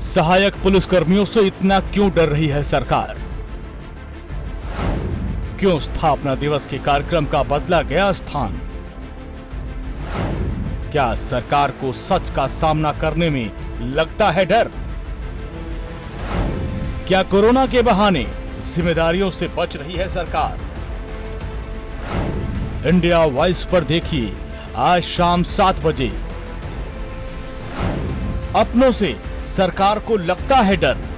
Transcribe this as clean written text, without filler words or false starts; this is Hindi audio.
सहायक पुलिसकर्मियों से इतना क्यों डर रही है सरकार? क्यों स्थापना दिवस के कार्यक्रम का बदला गया स्थान? क्या सरकार को सच का सामना करने में लगता है डर? क्या कोरोना के बहाने जिम्मेदारियों से बच रही है सरकार? इंडिया वॉइस पर देखिए आज शाम 7 बजे। अपनों से सरकार को लगता है डर।